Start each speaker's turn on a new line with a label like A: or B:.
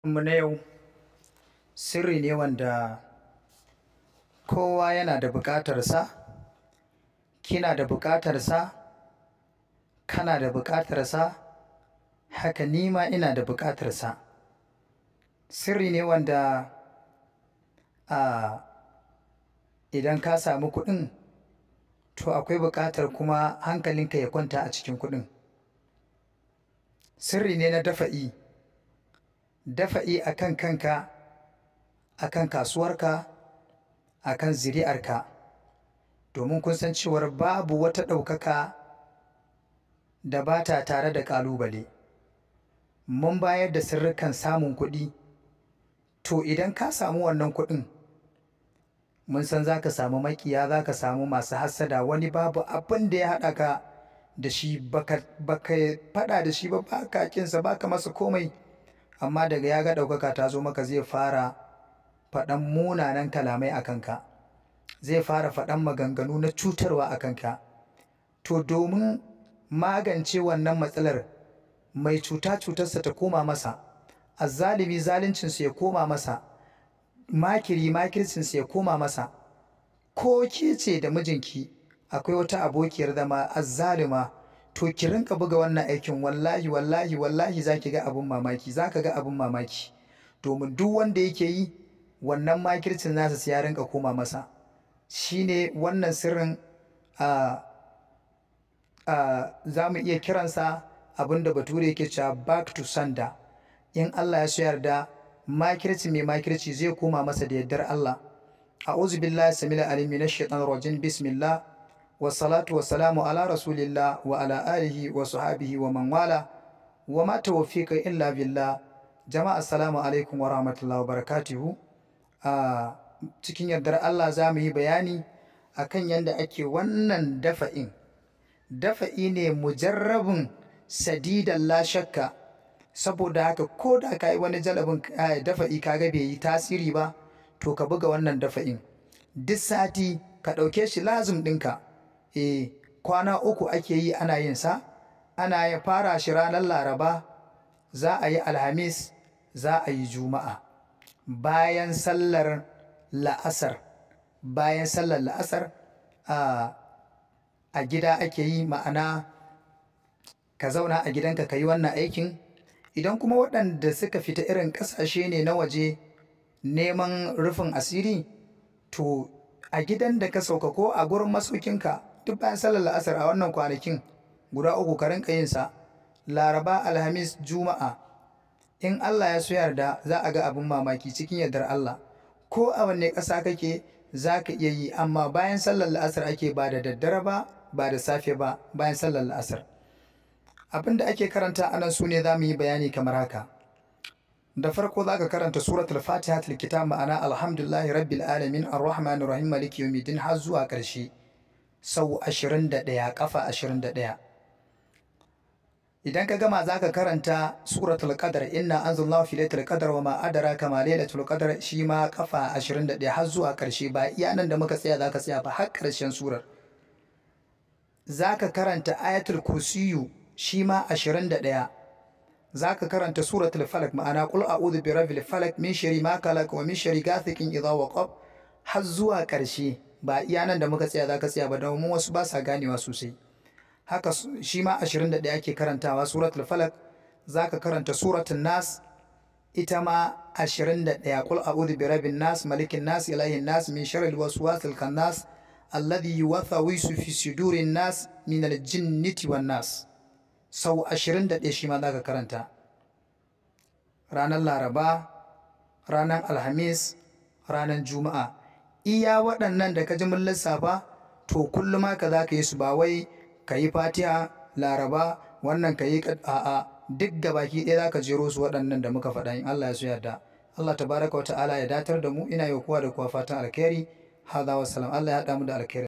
A: Mu na yau sirri ne wanda kowa yana da buƙatarsa, kina da buƙatarsa, kana da buƙatarsa, haka ni ma ina da buƙatarsa. Sirri ne wanda idan ka samu kuɗin to akwai buƙatar kuma hankalinka ya kwanta a cikin kuɗin. Sirri ne na dafa'i. Dafa'i a kan kanka, a kan kasuwarka, a kan zuri'arka. Domin kun san cewar babu wata ɗaukaka da ba ta tare da ƙalubale. Mun bayar da sirrikan samun kuɗi, to idan ka samu wannan kuɗin, mun san za ka samu maƙiya, za ka samu masu hassada. Wani babu abin da ya haɗa ka da shi, baka faɗa da shi ba, ba ka ƙinsa, ba ka masa komai. Amma daga ya ga ɗaukaka ta zo maka zai fara faɗan munanan kalamai a kanka, zai fara faɗan maganganu na cutarwa a kanka. To domin magance wannan matsalar, mai cuta cutarsa ta koma masa, azzalimi zaluncinsa ya koma masa, makiri makircinsa ya koma masa, ko ke ce da mijinki akwai wata abokiyar zama azzalima, to ki rinka buga wannan aikin, wallahi wallahi wallahi za ki ga abin mamaki, za ka ga abin mamaki. Domin duk wanda yake yi wannan makircin nasa sai ya rinka koma masa. Shine wannan sirrin za mu iya kiransa abin da bature yake cewa back to sender. In Allah ya so yarda, makirci mai makirci zai koma masa da yardar Allah. A'udhu billahi samil alim minash shaitanir rajim. Bismillah wassalatu wassalamu ala rasulillah wa ala alihi wa sahbihi wa man wala wa ma tawfiqa illa billah. Jama'a assalamu alaikum wa rahmatullahi wa barakatuhu. Cikin yardar Allah za mu yi bayani akan yadda ake wannan dafa'in. Dafa'i ne mujarrabin sadidan la shakka. Saboda haka ko da ka yi wani jalabin dafa'i kaga bai yi tasiri ba, to ka buga wannan dafa'in. Duk sati ka ɗauke shi lazim ɗinka. Kwana 3 ake yi ana yin sa. Ana fara shi ranar Laraba, za a yi Alhamis, za a yi Juma'a. Bayan sallar la'asar, bayan sallar la'asar a gida ake yi, ma'ana ka zauna a gidanka ka yi wannan aikin. Idan kuma waɗanda suka fita irin ƙasashe ne na waje neman rufin asiri, to a gidan da ka sauka ko a gurin masaukinka duk bayan sallar la'asar a wannan kwanakin guda 3 ka rinka yin sa, Laraba, Alhamis, Juma'a. In Allah ya so yarda za a ga abin mamaki cikin yardar Allah. Ko a wanne ƙasa kake za ka iya yi, amma bayan sallar la'asar ake, ba da daddare ba, ba da safe ba, bayan sallar la'asar. Abin da ake karanta anan su ne za mu yi bayani kamar haka. Da farko za ka karanta suratul fatiha kitab, ma'ana alhamdulillahi rabbil alamin arrahmanir rahim maliki yawmiddin har zuwa ƙarshe sau 21, ƙafa 21. Idan ka gama za ka karanta suratul qadar, inna anzalnahu fi lailatul qadar wa ma adraka ma lailatul qadar, shi ma ƙafa 21 har zuwa ƙarshe. Ba iya nan da muka tsaya za ka tsaya ba, har ƙarshen surar. Za ka karanta ayatul kursiyu, shi ma 21. Za ka karanta suratul falak, ma'ana qul a'udhu bi rabbil falak min sharri ma khalaq wa min sharri ghasiqin idha waqab, har zuwa ƙarshe. Ba iya nan da muka tsaya za ka tsaya ba, domin wasu ba sa ganewa sosai. Haka shi ma 21 ake karantawa. Suratul falak za ka karanta suratul nas, ita ma 21. Qul a'udhu bi rabbin nas malikin nas ilahin nas min sharril waswasil khannas alladhi yuwaswisu fi sudurin nas min aljinnati wan nas. Sau 21 shi ma za ka karanta. Ranar Laraba, ranar Alhamis, ranar Juma'a. Iya waɗannan da ka ji mun lissafa, to kullum haka za ka yi su, ba wai ka yi Fatiha Laraba, wannan ka yi a'a, duk gabaki ɗaya za ka jero su waɗannan da muka faɗa, in Allah ya so yarda. Allah tabaraka wa ta'ala ya datar da mu. Ina yi kowa da kowa fatan alkhairi. Hada wa salam. Allah ya haɗa mu da alkhairi.